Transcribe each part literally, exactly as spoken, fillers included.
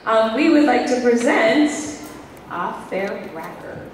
Um, we would like to present Off Their Racker.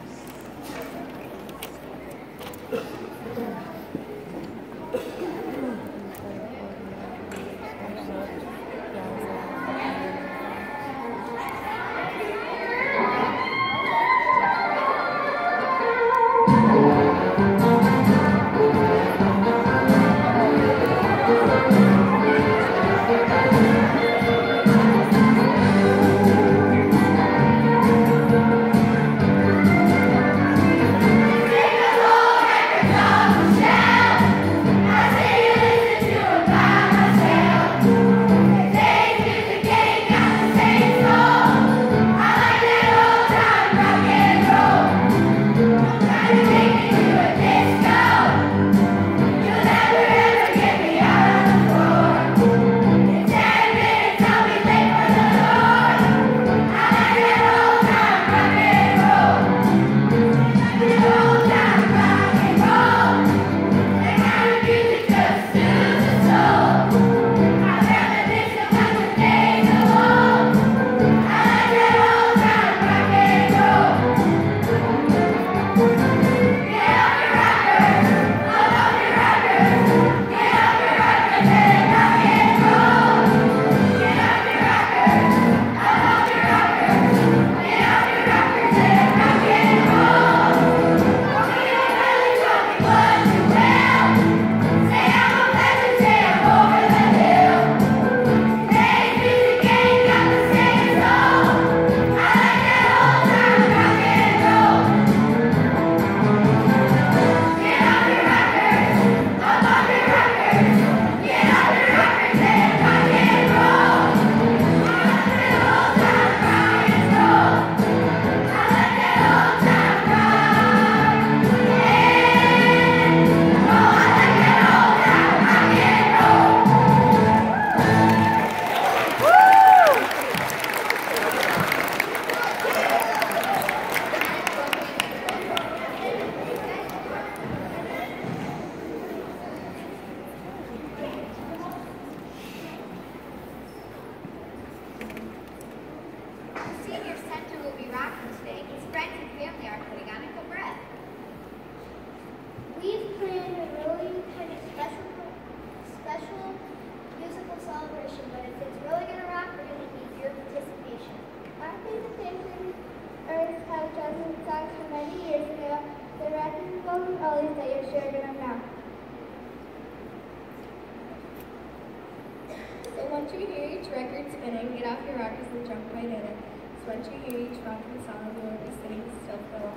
Once you hear each record spinning, get off your rockers and jump right in it. So once you hear each rocking song, you will be sitting still for a while.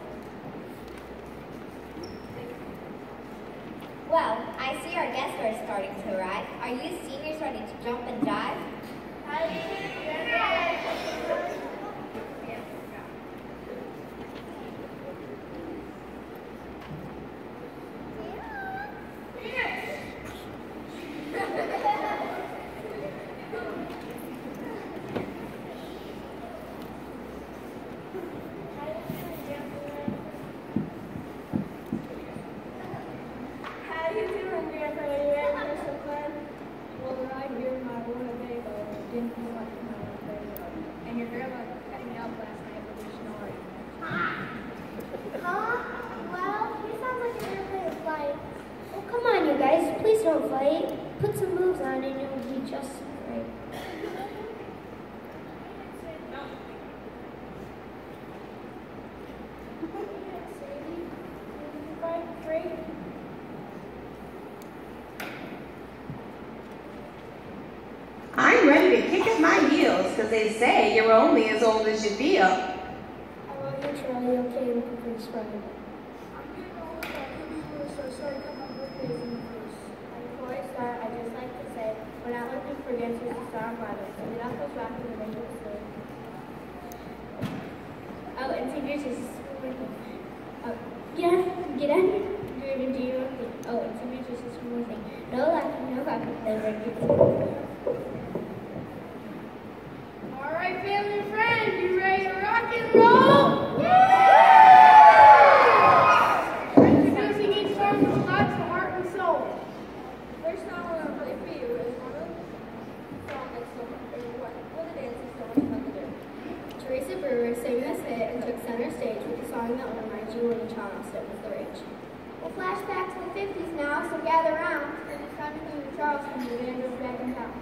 Well, I see our guests are starting to arrive. Are you seniors ready to jump and dive? Don't fight. Put some moves on and you'll be just right. I'm ready to kick up my heels because they say you're only as old as you feel. I want you to try, okay, look at this right. Before I start, I'd just like to say, we're not looking for dancers to star on Broadway, so get off those rocks and make it silly. Oh, and seniors is, oh, get on, get on, do it, do your own thing. Oh, and seniors is just one more thing. No laughing, no rocking, then we're good. All right, family and friends, you ready to rock and roll? Yeah! Introducing each song with lots of heart and soul. First song we're going to play for you is one of the songs that's so much, or what, what the dance is so much about the fit and took center stage with the song that will remind you when Charleston was the rage. We'll flash back to the fifties now, so gather round. And it's time to do the Charleston, the Vandals back in town.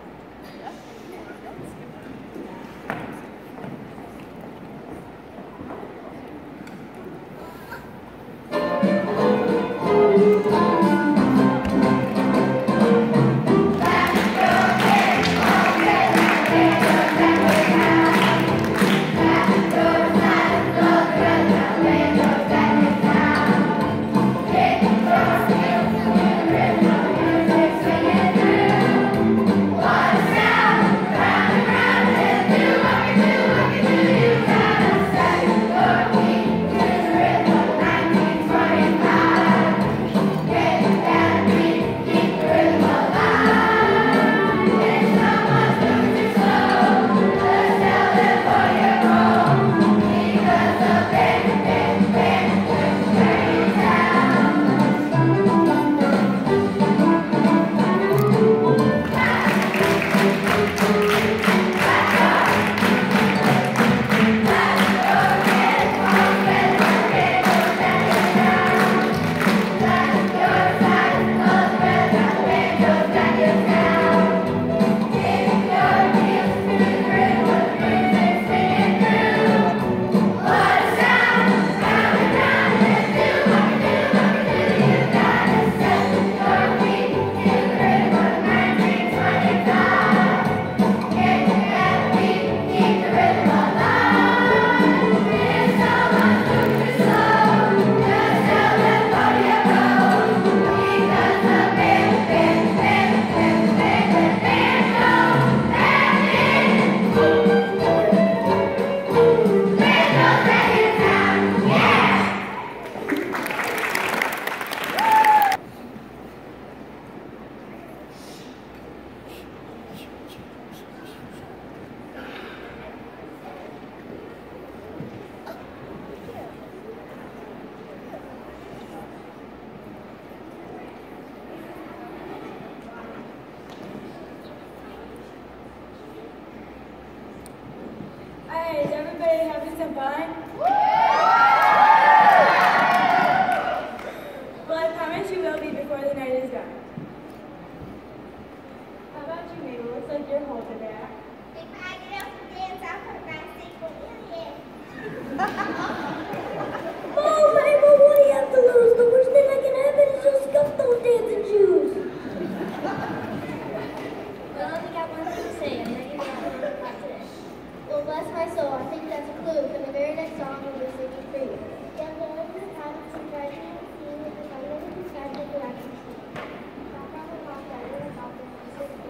Hey, is everybody having some fun? Well, I promise you will be before the night is done. How about you, Mabel? Looks like you're holding back. If I get up and dance, I'll put my single in here. Oh, Mabel, what do you have to lose? The worst thing that can happen is you'll scuff those dancing shoes. Well, I only got one thing to say. I'm ready to run on the clock today. Well, bless my soul, I think that's a clue for the very next song we'll be singing for you. Yeah, there is a time to try to see with the sun that is inside the direction. Pop out the pop out of the pop of the system.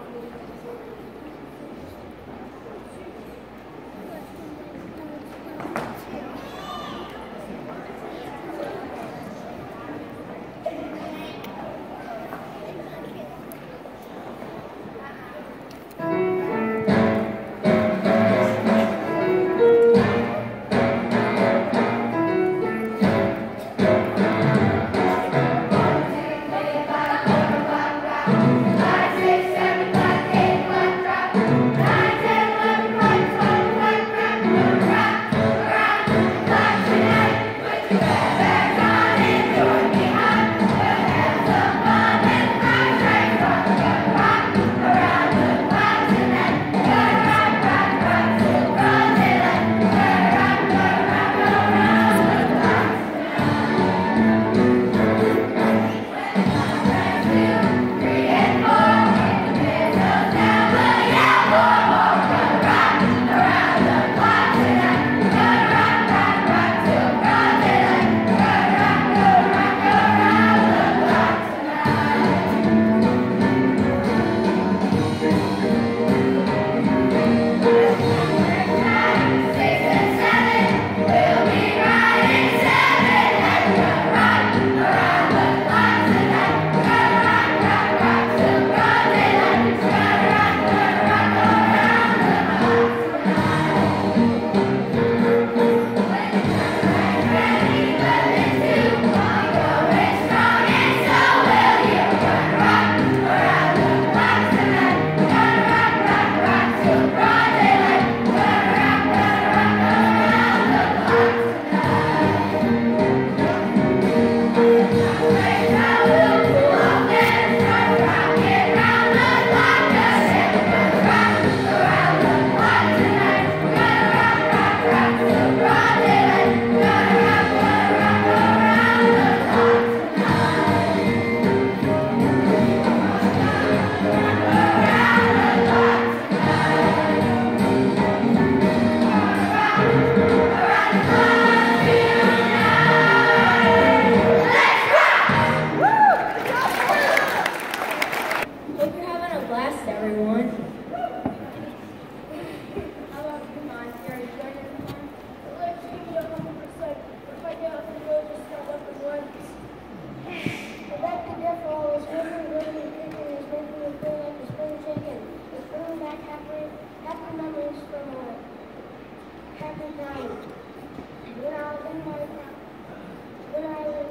Nine. When I was in my when I was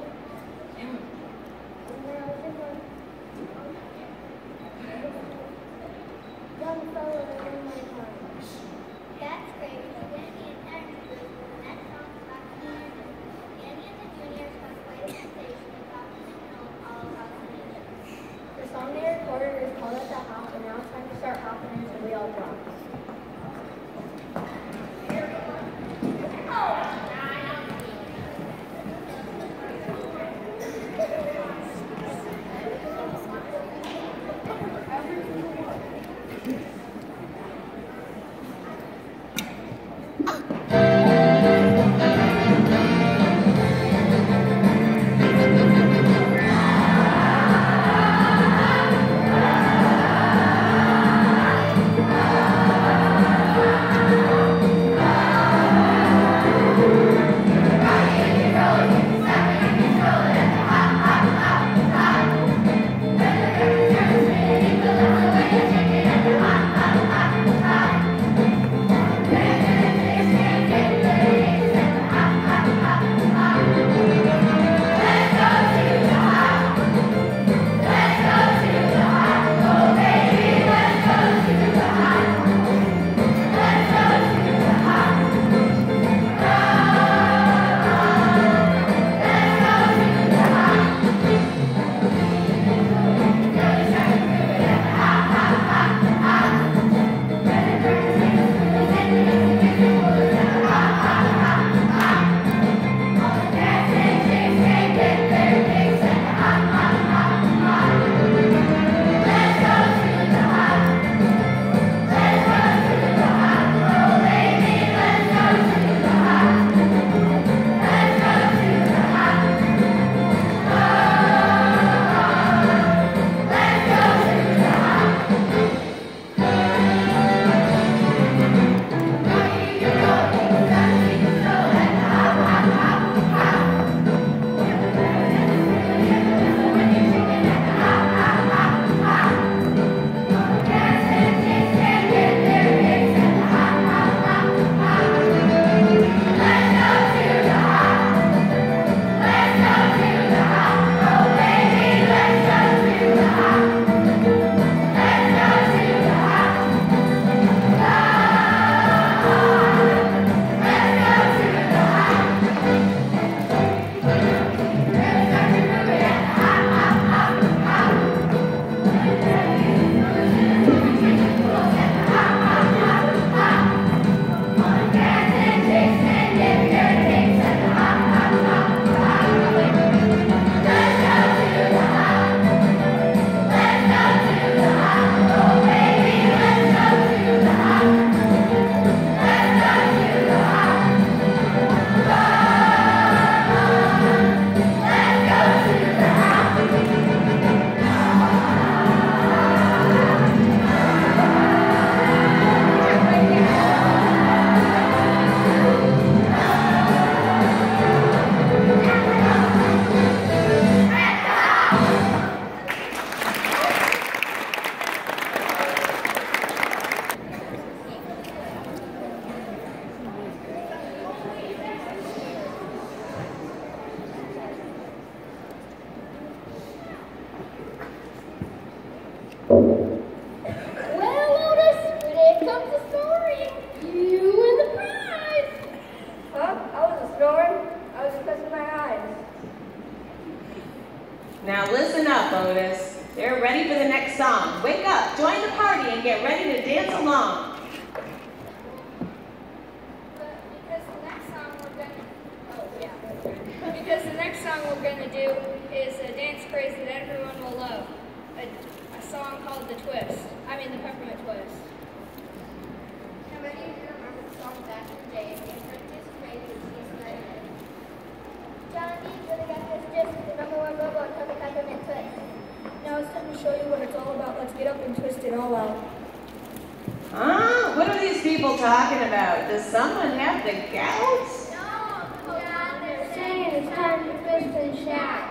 when I was in my young fellow in my time. That's great. Danny and Aaron was the next song about community. Danny and the juniors must play the station and got to know all about the nation. The song they recorded is called At the Hop, and now it's time to start hopping until we all drop. Now listen up, Otis. They're ready for the next song. Wake up, join the party, and get ready to dance along. Because the next song we're gonna, oh yeah, because the next song we're gonna do is a dance craze that everyone will love. A, a song called The Twist. I mean the Peppermint Twist. How many of you remember the song back in the day? The Apprentice Crazy with Keith Sweat? Johnny, you're the guy who's just the number one logo on Pepper Peppermint Twist. Now it's time to show you what it's all about. Let's get up and twist it all out. Huh? What are these people talking about? Does someone have the gout? No, yeah, they're saying it's time to twist and shout.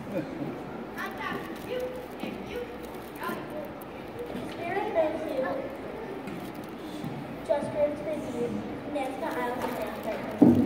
Spirit makes you just turn to the deed, and that's the aisle of the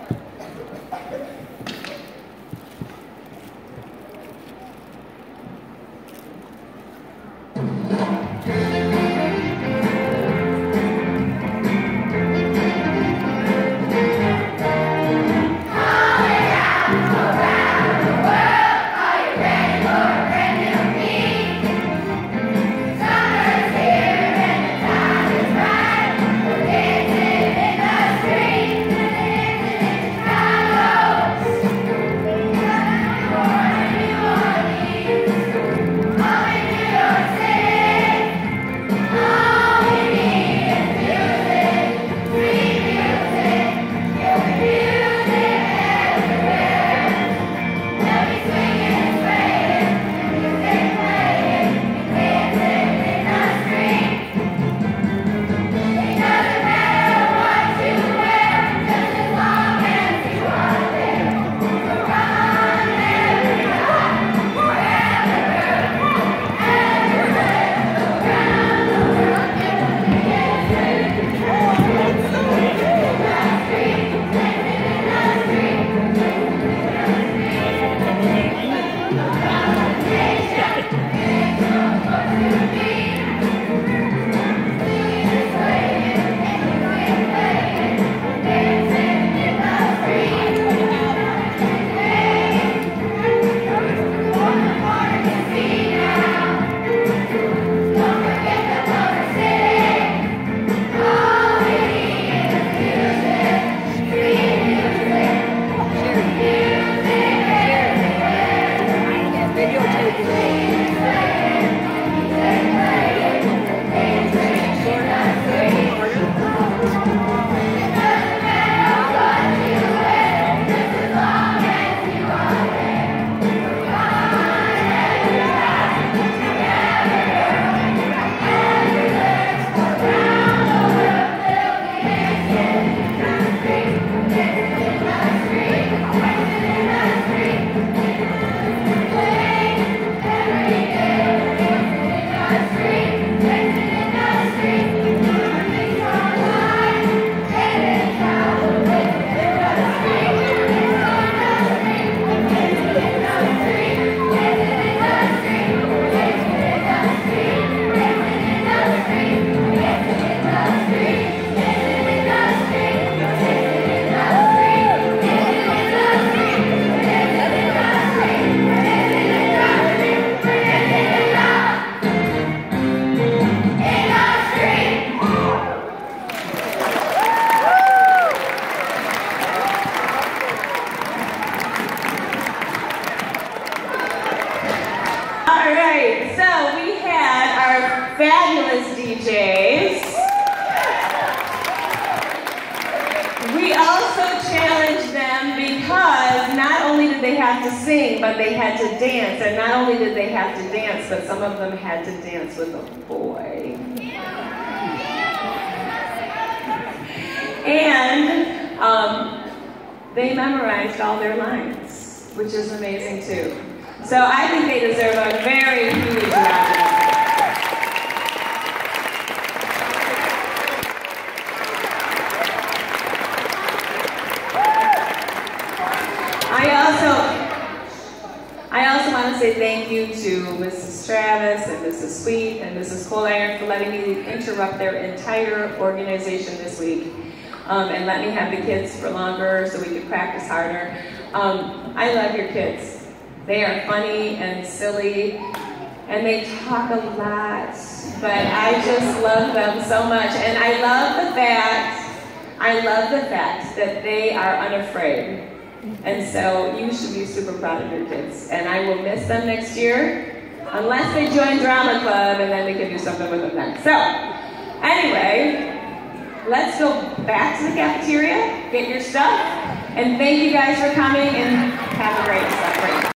fabulous D Js. We also challenged them because not only did they have to sing, but they had to dance. And not only did they have to dance, but some of them had to dance with a boy. And um, they memorized all their lines, which is amazing too. So I think they deserve a very huge round of applause. I also, I also want to say thank you to Missus Travis and Missus Sweet and Missus Coliron for letting me interrupt their entire organization this week um, and let me have the kids for longer so we could practice harder. Um, I love your kids. They are funny and silly and they talk a lot, but I just love them so much. And I love the fact, I love the fact that they are unafraid. And so you should be super proud of your kids. And I will miss them next year, unless they join Drama Club, and then we can do something with them then. So, anyway, let's go back to the cafeteria, get your stuff, and thank you guys for coming, and have a great day.